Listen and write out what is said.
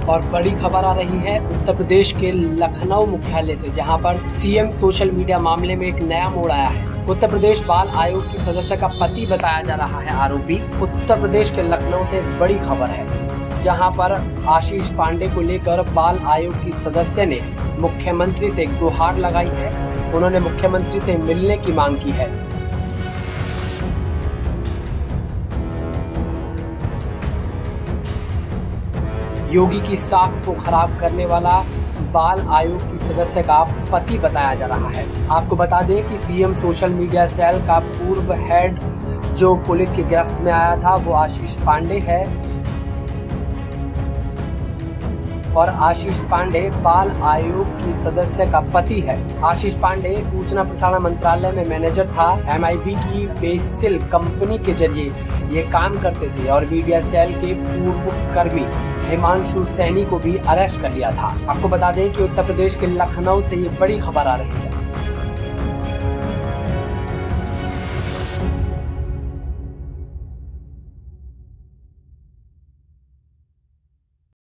और बड़ी खबर आ रही है उत्तर प्रदेश के लखनऊ मुख्यालय से, जहां पर सीएम सोशल मीडिया मामले में एक नया मोड़ आया है। उत्तर प्रदेश बाल आयोग की सदस्य का पति बताया जा रहा है आरोपी। उत्तर प्रदेश के लखनऊ से एक बड़ी खबर है, जहां पर आशीष पांडे को लेकर बाल आयोग की सदस्य ने मुख्यमंत्री से गुहार लगाई है। उन्होंने मुख्यमंत्री से मिलने की मांग की है। योगी की साख को खराब करने वाला बाल आयोग की सदस्य का पति बताया जा रहा है। आपको बता दें कि सीएम सोशल मीडिया सेल का पूर्व हेड जो पुलिस की गिरफ्त में आया था वो आशीष पांडे है, और आशीष पांडे बाल आयोग की सदस्य का पति है। आशीष पांडे सूचना प्रसारण मंत्रालय में मैनेजर था। MIB की बेसिल कंपनी के जरिए ये काम करते थे और मीडिया सेल के पूर्व कर्मी हिमांशु सैनी को भी अरेस्ट कर लिया था। आपको बता दें कि उत्तर प्रदेश के लखनऊ से ये बड़ी खबर आ रही है।